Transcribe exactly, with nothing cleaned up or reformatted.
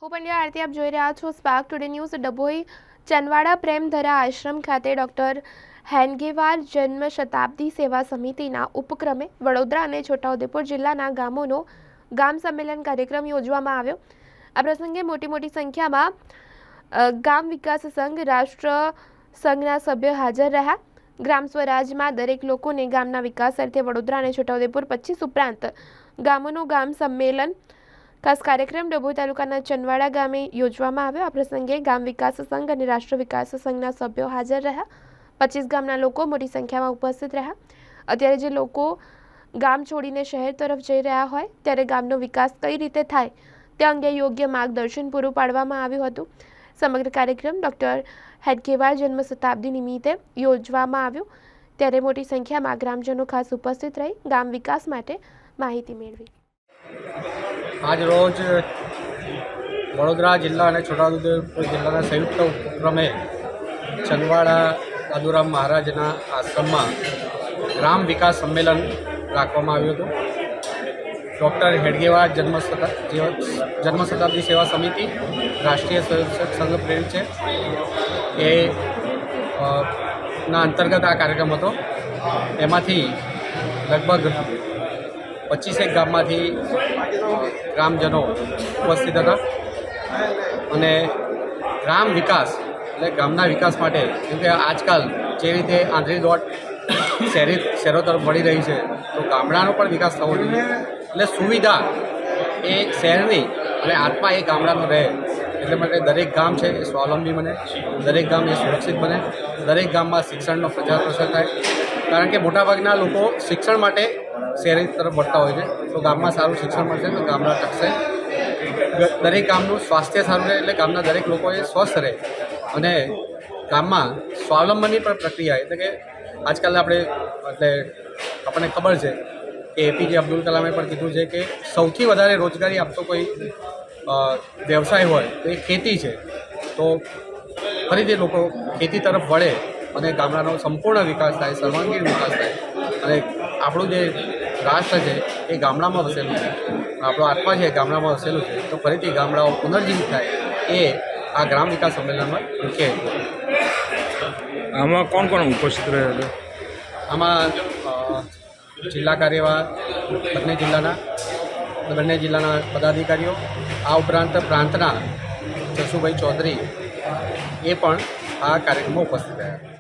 હું પંડ્યા આરતી આપ જોઈ રહ્યા છો Spark Today news. Dabhoi Chanwada Premdhara આશ્રમ ખાતે ડોક્ટર હેડગેવાર જન્મ શતાબ્દી સેવા સમિતિના ઉપક્રમે વડોદરા અને છોટાઉદેપુર જિલ્લાના ગામોનો ગામ સંમેલન કાર્યક્રમ યોજવામાં આવ્યો। આ પ્રસંગે મોટી મોટી સંખ્યામાં ગામ વિકાસ સંઘ રાષ્ટ્ર સંઘના સભ્યો હાજર રહ્યા। ગ્રામ સ્વરાજમાં દરેક લોકોને ગામના વિકાસ અર્થે વડોદરા અને છોટાઉદેપુર પચીસ ઉપરાંત ગામોનો ગામ સંમેલન ખાસ કાર્યક્રમ ડભોઈ તાલુકાના ચનવાડા ગામે યોજવામાં આવ્યો। આ પ્રસંગે ગામ વિકાસ સંઘ અને રાષ્ટ્ર વિકાસ સંઘના સભ્યો હાજર રહ્યા। પચીસ ગામના લોકો મોટી સંખ્યામાં ઉપસ્થિત રહ્યા। અત્યારે જે લોકો ગામ છોડીને શહેર તરફ જઈ રહ્યા હોય ત્યારે ગામનો વિકાસ કઈ રીતે થાય તે અંગે યોગ્ય માર્ગદર્શન પૂરું પાડવામાં આવ્યું હતું। સમગ્ર કાર્યક્રમ ડોક્ટર હેડગેવાર જન્મ શતાબ્દી નિમિત્તે યોજવામાં આવ્યો ત્યારે મોટી સંખ્યામાં ગ્રામજનો ખાસ ઉપસ્થિત રહી ગામ વિકાસ માટે માહિતી મેળવી। आज रोज वडोदरा जिला और छोटाउदेपुर जिला संयुक्त उपक्रमे चनवाड़ा दादूराम महाराजना आश्रम में ग्राम विकास सम्मेलन राखवामां आव्युं हतुं। डॉक्टर हेडगेवार जन्म जन्म शताब्दी सेवा समिति राष्ट्रीय स्वयंसेवक संघ प्रेरित है ए अंतर्गत आ कार्यक्रम हतो। एमांथी लगभग पच्चीसेक गाममांथी ग्रामजनों उपस्थित था और ग्राम विकास એટલે ગામના વિકાસ માટે કેમ કે આજકાલ જે રીતે આંધળી દોટ શહેરી શહેરો તરફ વળી રહી છે તો ગામડાનો પણ વિકાસ થવો જોઈએ। એટલે સુવિધા એ શહેરની અને આત્મા એ ગામડાનો રહે એટલે માટે દરેક ગામ છે એ સ્વાવલંબી બને, દરેક ગામ એ સુરક્ષિત બને, દરેક ગામમાં શિક્ષણનો પ્રચાર પ્રસાર થાય। કારણ કે મોટાભાગના લોકો શિક્ષણ માટે શહેરી તરફ વળતા હોય છે તો ગામમાં સારું શિક્ષણ મળશે તો ગામડા ટકશે। દરેક ગામનું સ્વાસ્થ્ય સારું રહે એટલે ગામના દરેક લોકો એ સ્વસ્થ રહે અને ગામમાં સ્વાવલંબનની પણ પ્રક્રિયા એટલે કે આજકાલ આપણે એટલે આપણને ખબર છે કે એપીજે અબ્દુલ કલામે પણ કીધું છે કે સૌથી વધારે રોજગારી આપતો કોઈ વ્યવસાય હોય તો એ ખેતી છે। તો ફરીથી લોકો ખેતી તરફ વળે અને ગામડાનો સંપૂર્ણ વિકાસ થાય, સર્વાંગીણ વિકાસ થાય અને આપણું જે રાષ્ટ્ર છે એ ગામડામાં વસેલું છે, આપણો આત્મા છે ગામડામાં વસેલું છે તો ફરીથી ગામડાઓ પુનર્જીવિત થાય એ આ ગ્રામ વિકાસ સંમેલનમાં મુખ્ય હેતુ। આમાં કોણ કોણ ઉપસ્થિત રહ્યા હતા? આમાં જિલ્લા કાર્યવાહ બંને જિલ્લાના બંને જિલ્લાના પદાધિકારીઓ આ ઉપરાંત પ્રાંતના જસુભાઈ ચૌધરી એ પણ આ કાર્યક્રમમાં ઉપસ્થિત રહ્યા।